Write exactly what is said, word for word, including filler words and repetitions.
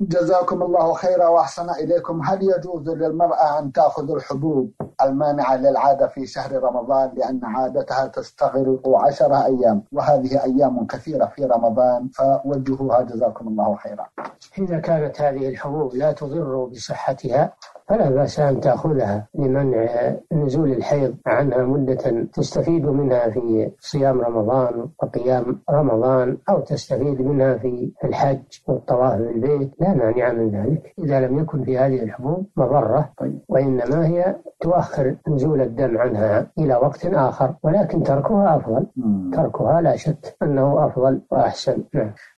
جزاكم الله خيرا وأحسن إليكم. هل يجوز للمرأة أن تأخذ الحبوب المانعة للعادة في شهر رمضان لأن عادتها تستغرق عشرة أيام وهذه أيام كثيرة في رمضان، فوجهوها جزاكم الله خيرا. إذا كانت هذه الحبوب لا تضر بصحتها فلا بأس أن تأخذها لمنع نزول الحيض عنها مدة تستفيد منها في صيام رمضان وقيام رمضان، أو تستفيد منها في الحج والطواف بالبيت، لا مانع من ذلك إذا لم يكن في هذه الحبوب مضرة، وإنما هي تؤخر نزول الدم عنها إلى وقت آخر، ولكن تركها أفضل. تركها لا شك أنه أفضل وأحسن. نعم.